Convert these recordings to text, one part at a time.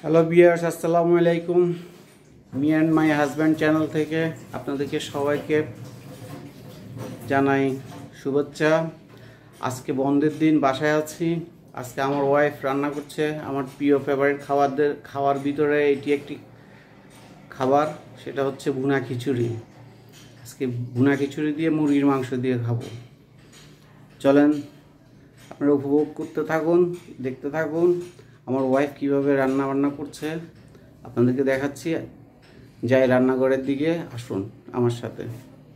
Hello viewers, আসসালামু আলাইকুম। Me and my husband channel থেকে আপনাদেরকে সবাইকে জানাই শুভেচ্ছা। আজকে বন্ধের দিন, বাসায় আছি। আজকে আমার ওয়াইফ রান্না করছে আমার প্রিয় ফেভারিট খাওয়ার ভিতরে এটি একটি খাবার, সেটা হচ্ছে ভুনা খিচুড়ি। আজকে ভুনা খিচুড়ি দিয়ে মুরগির মাংস দিয়ে খাবো। চলেন আপনারা উপভোগ করতে থাকুন, দেখতে থাকুন আমার ওয়াইফ কীভাবে রান্না বান্না করছে আপনাদেরকে দেখাচ্ছি। যাই রান্নাঘরের দিকে, আসুন আমার সাথে।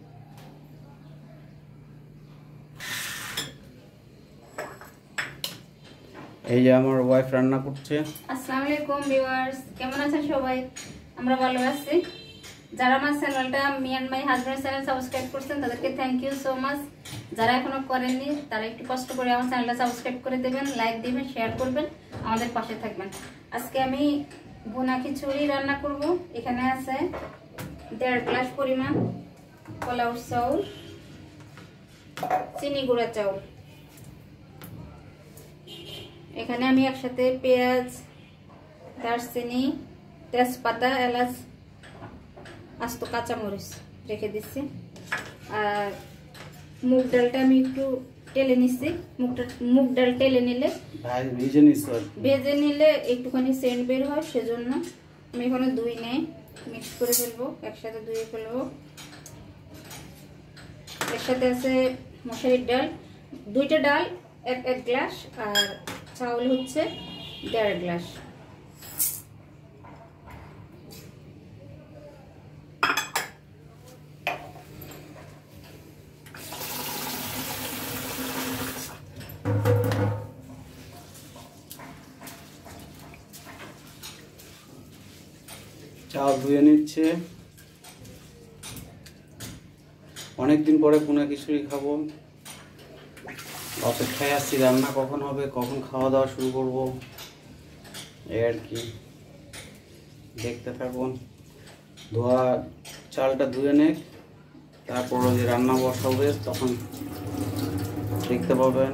এই যে আমার ওয়াইফ রান্না করছে। আসসালামু আলাইকুম ভিউয়ার্স, কেমন আছেন সবাই? আমরা ভালো আছি। যারা আমার চ্যানেলটা me and my husband channel subscribe করছেন তাদেরকে থ্যাংক ইউ সো মাচ। যারা এখনো করেননি তারা একটু কষ্ট করে আমার চ্যানেলটা সাবস্ক্রাইব করে দেবেন, লাইক দিবেন, শেয়ার করবেন, আমাদের পাশে থাকবেন। আজকে আমি ভুনা খিচুড়ি রান্না করব। এখানে আছে 1.5 গ্লাস পরিমাণ পোলাও চাউল, চিনি গুঁড়া চাউল। এখানে আমি একসাথে পেঁয়াজ, দারচিনি, তেজপাতা, এলাচ, আস্ত কাঁচামরিচ রেখে দিচ্ছি। আর মুগ ডালটা আমি একটু টেলে নিচ্ছি। মুগ ডাল টেলে নিলে ভেজে নিলে একটুখানি সেন্ট বের হয়, সেজন্য আমি এখানে ধুই নেই, মিক্স করে ফেলবো, একসাথে ধুয়ে ফেলবো। একসাথে আছে মশারির ডাল, 2টা ডাল 1 গ্লাস, আর চাউল হচ্ছে 1.5 গ্লাস। চাল ধুয়ে নিচ্ছে। অনেকদিন পরে ভুনা খিচুড়ি খাবো, অপেক্ষায় আছি রান্না কখন হবে, কখন খাওয়া দাওয়া শুরু করব, এই আর কি। দেখতে থাকুন। চালটা ধুয়ে নে, তারপর যে রান্না বসাবে তখন দেখতে পাবেন।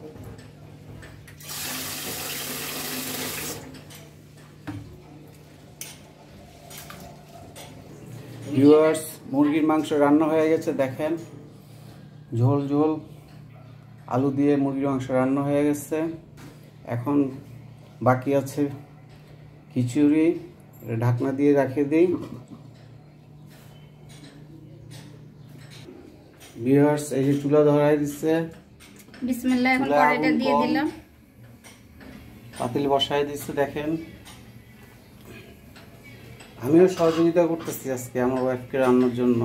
ভিউয়ার্স, মুরগির মাংস রান্না হয়ে গেছে, দেখেন। ঝোল ঝোল আলু দিয়ে মুরগির মাংস রান্না হয়ে গেছে। এখন বাকি আছে খিচুড়ি, ঢাকনা দিয়ে রাখিয়ে দিই। ভিউয়ার্স, এই যে চুলা ধরাই দিচ্ছে। বিসমিল্লাহ, এখন কড়াইটা দিয়ে দিলাম, পাতিল বসাই দিচ্ছে। দেখেন, আমিও সহযোগিতা করতেছি আজকে আমার ওয়াইফকে রান্নার জন্য।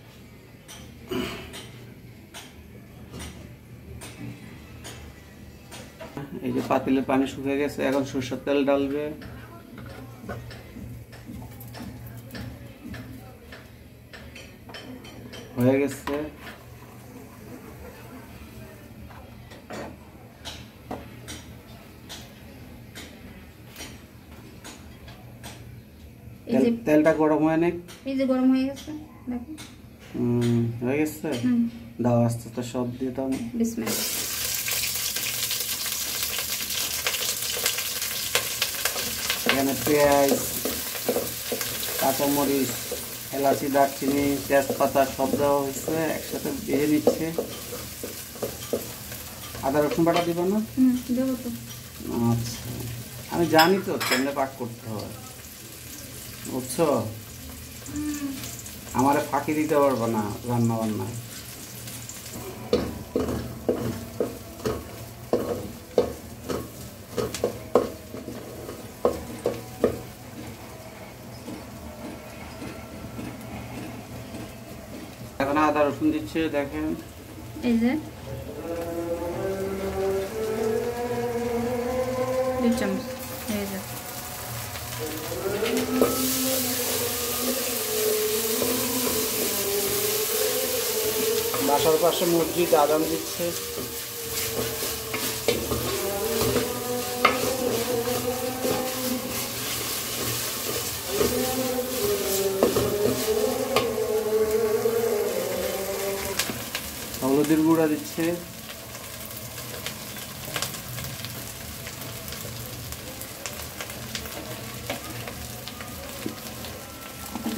এই যে পাতিলে পানি শুকিয়ে গেছে, এখন সরষের তেল ডালবে। হয়ে গেছে। তেলটা গরম হয় নাই? এই যে গরম হয়ে গেছে, দেখো। হয়ে গেছে। দাও আস্তে আস্তে সব দিয়ে দাও। বিসমিল্লাহ। এখানে পেঁয়াজ, কাঁচামরিচ, এলাচি, দারচিনি, তেজপাতা সব দেওয়া হয়েছে, একসাথে ভেজে নিচ্ছে। আদা রসুন বাটা দিব না? দেবো তো। আচ্ছা, আমি জানি তো কেমনে পাক করতে হয়, বুঝছো? আমারে ফাঁকি দিতে পারবো না রান্না বান্নায়। এখন আদা রসুন দিচ্ছে, দেখেন। এই যে 2 চামচ হয়ে যায়। বাসার পাশে মসজিদ, আজান দিচ্ছে। হলুদের গুঁড়া দিচ্ছে।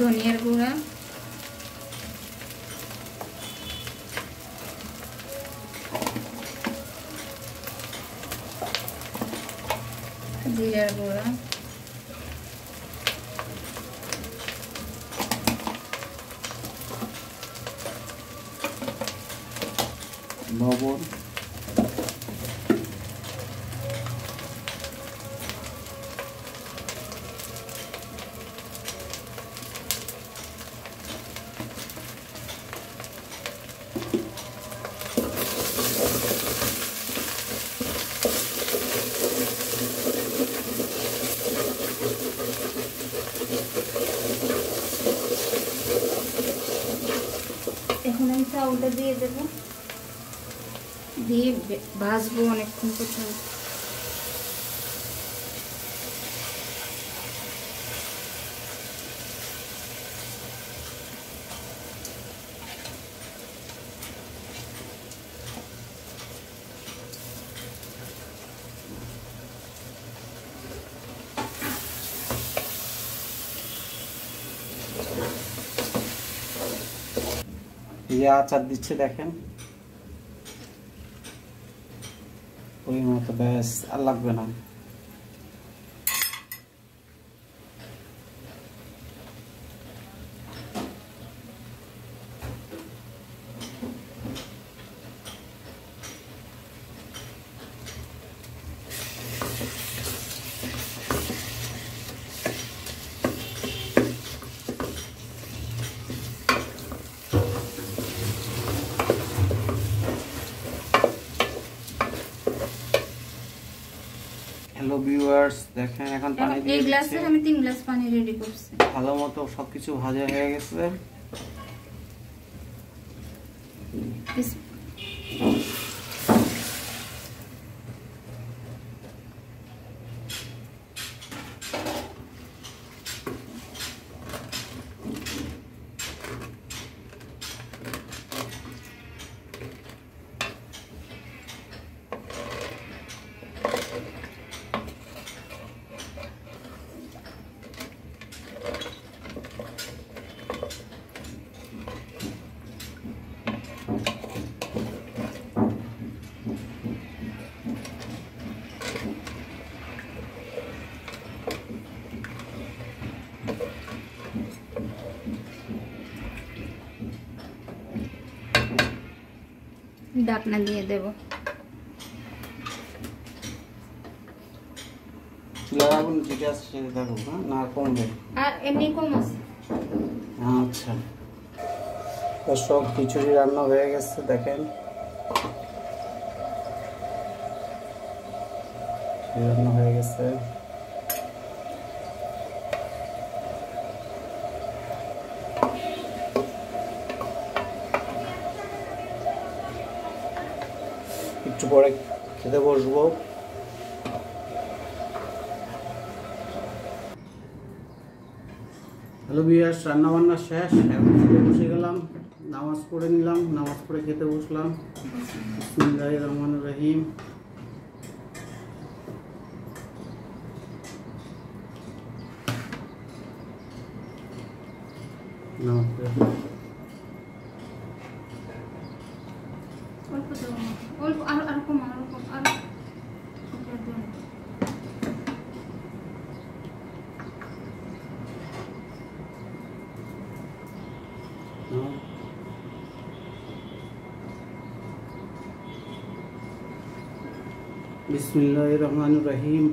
ধনিয়ার গুঁড়া, জিরার গুঁড়া, লবণ, এখন আমি চাউলটা দিয়ে দেব, দিয়ে ভাজবো অনেকক্ষণ পর্যন্ত। এই আচার দিচ্ছে দেখেন, ওই মতো ব্যাস, আর লাগবে না। হ্যালো ভিউয়ার্স, দেখেন এখন পানি দিয়ে এই গ্লাসে আমি 3 গ্লাস পানি রেডি করছি। ভালো মতো সবকিছু ভাজা হয়ে গেছে। ঢাকনা দিয়ে দেব। চুলার আগুন যেটা আছে সেটা থাকুক, না কমবে? আর এমনি কম আছে। আচ্ছা, সব খিচুড়ি রান্না হয়ে গেছে দেখেন, রান্না হয়ে গেছে। একটু পরে খেতে বসবো। হ্যালো ভিউয়ার্স, রান্না বান্না শেষ, এখন খেতে বসে গেলাম। নামাজ পড়ে নিলাম, নামাজ পড়ে খেতে বসলাম। বিসমিল্লাহির রহমানির রহিম। নামাজ পড়ে অল্প দেব, অল্প, আর কম, আর কম, আর বিসমিল্লাহির রহমানির রহিম।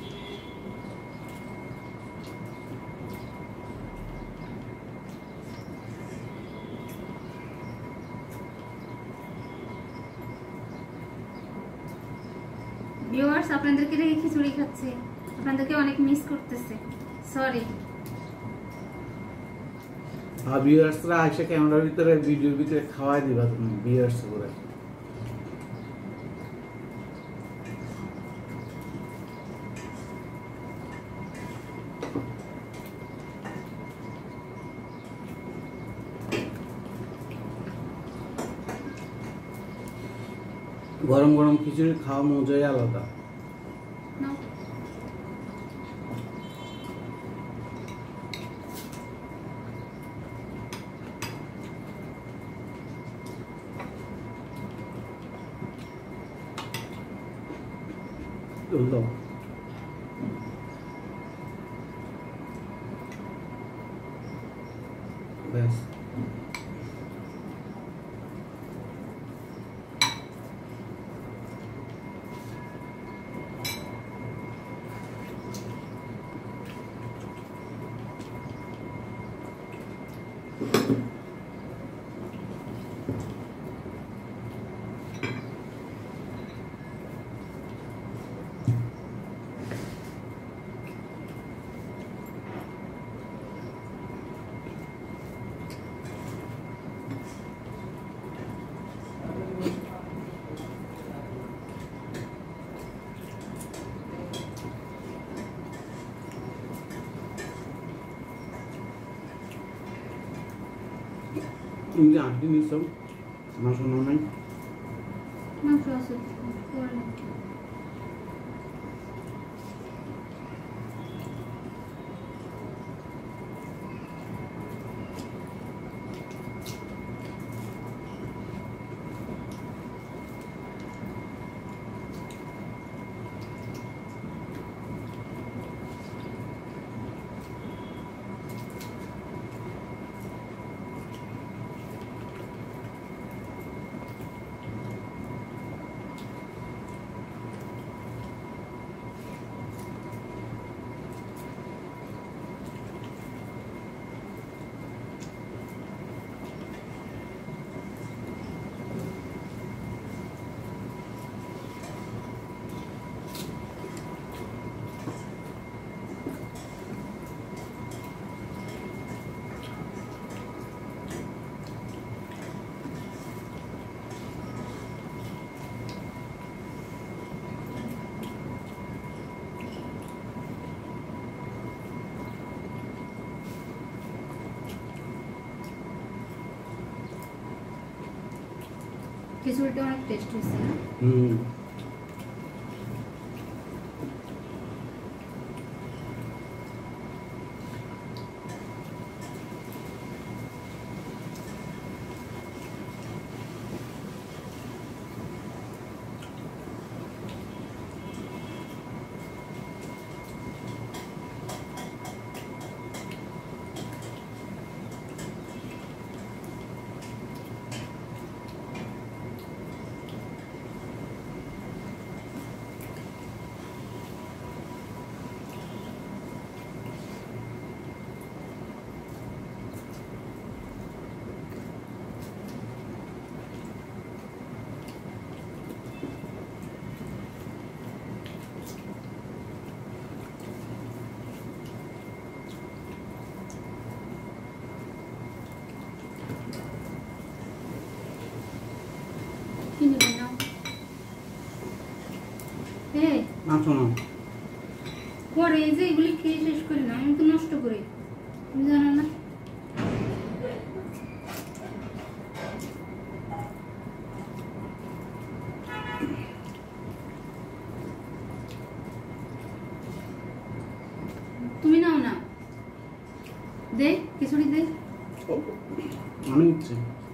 ভিউয়ার্স, আপনাদেরকে রেখে খিচুড়ি খাচ্ছে, আপনাদেরকে অনেক মিস করতেছে, সরি। আর ভিউয়ার্সরা আইসা ক্যামেরার ভিতরে, ভিডিওর ভিতরে খাওয়াই দিবা তুমি ভিউয়ার্স করে। গরম গরম খিচুড়ি খাওয়া মজাই আলাদা। তেল দাও। ব্যাস। তুমি যে আঁটি নিচ্ছ মাংস নাই? মাংস আছে পরে। খিচুড়িটা অনেক টেস্ট হয়েছে না? কি নেবে নাও? এই মাংস নাও। পরে এই যে এগুলি খেয়ে শেষ করি না, আমি তো নষ্ট করি, তুমি জানো না? তুমি নাও না, দে খিচুড়ি দে। আমি নিচ্ছি।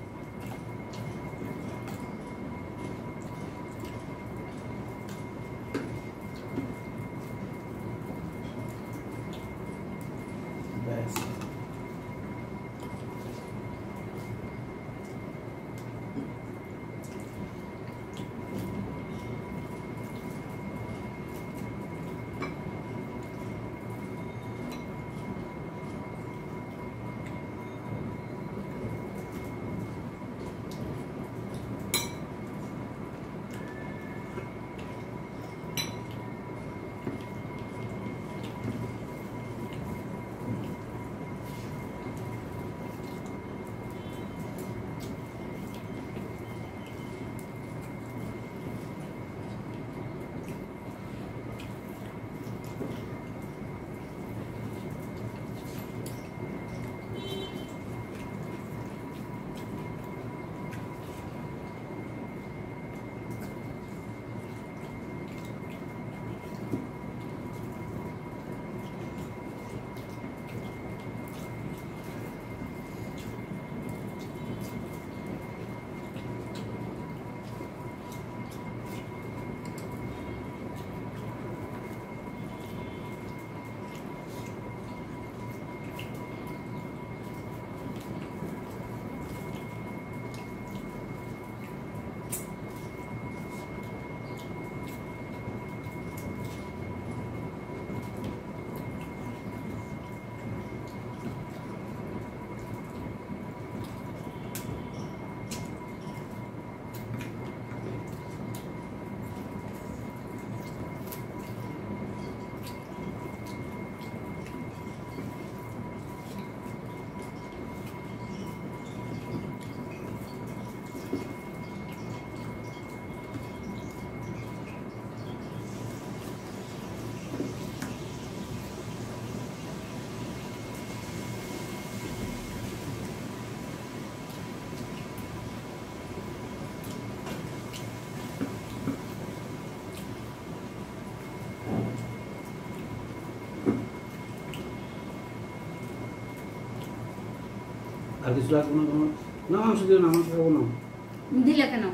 ব্যাস। আর কিছু লাগবে না তোমার? না মাংস দিও না, মাংস খাবো না। দিলে কেন?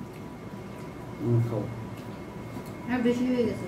খাও। হ্যাঁ বেশি হয়ে গেছে।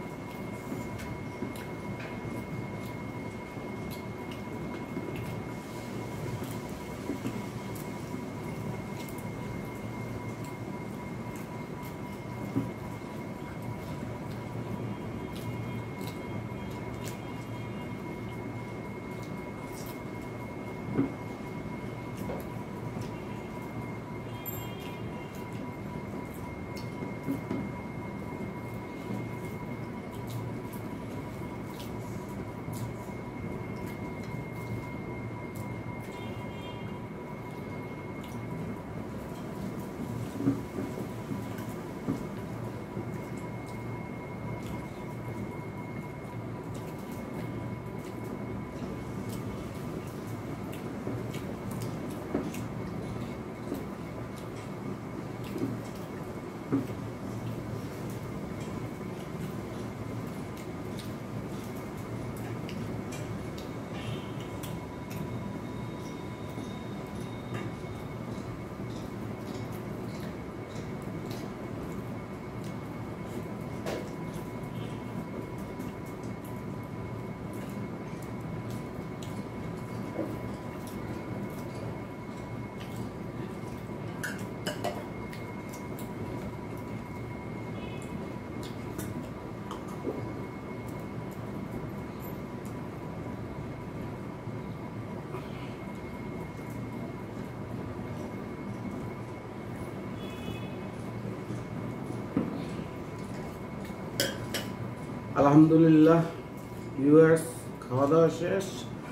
আলহামদুলিল্লাহ ভিউয়ার্স, খাওয়া দাওয়া শেষ।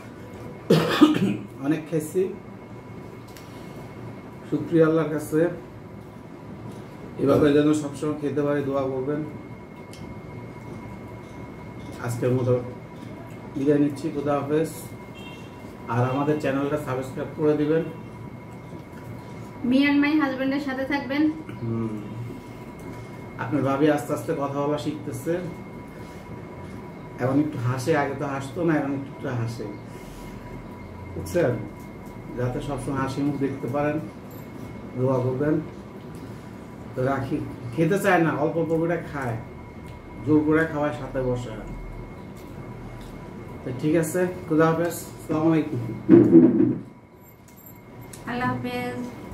অনেক খেয়েছি। শুকরিয়া আল্লাহর কাছে, এভাবে যেন সবসময় খেতে পারি দোয়া করবেন। আজকের মতো বিদায় নিচ্ছি, খুদা হাফেজ। আর আমাদের চ্যানেলটা সাবস্ক্রাইব করে দিবেন। মি এন্ড মাই হাজবেন্ডের সাথে থাকবেন। আপনার ভাবি আস্তে আস্তে কথা বলা শিখতেছে, এখন একটু হাসে। আগে তো হাসতো না, এখন একটু হাসে, বুঝছেন? যাতে সবসময় হাসি মুখ দেখতে পারেন, দোয়া করবেন। তো রাখি। খেতে চায় না, অল্প অল্প করে খায়, জোর করে খাওয়ায়, সাথে বসে। তো ঠিক আছে, খুদা হাফেজ, আসসালামু আলাইকুম। আল্লাহ হাফেজ।